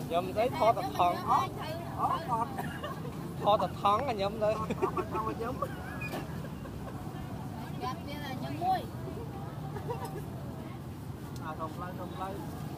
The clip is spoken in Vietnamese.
nhầm đấy thọ thật thong thọ thật thong là nhầm đấy Gạt bia là nhầm môi. không lấy